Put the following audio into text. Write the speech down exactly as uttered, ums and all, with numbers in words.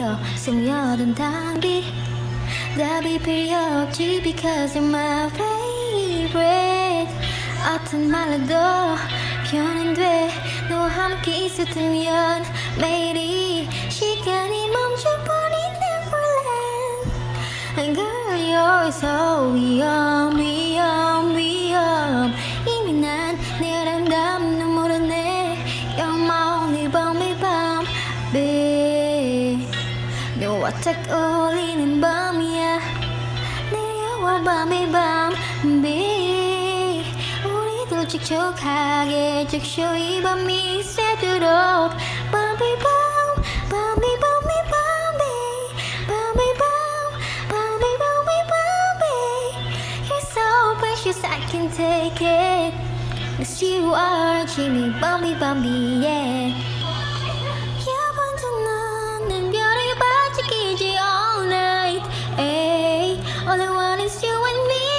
펴 스며든 단비 답이 필요 없지 because you're my favorite 어떤 말로도 표현 돼 너와 함께 있었다면 매일이 시간이 멈춰버린 Neverland Girl you're so 위험 위험 위험 이미 난 내 아름다움 눈물은 내 You're my only Bambi Bambi 너와 딱 어울리는 밤이야 내려와 Bambi Bambi 우리들 촉촉하게 적셔 이 밤이 새도록 Bambi Bam Bambi Bambi Bambi Bambi Bam Bambi Bambi Bambi You're so precious I can't take it Cause you are Jimmy Bambi Bambi yeah 야반전한 별이 반짝이지 all night ay, all I want is you and me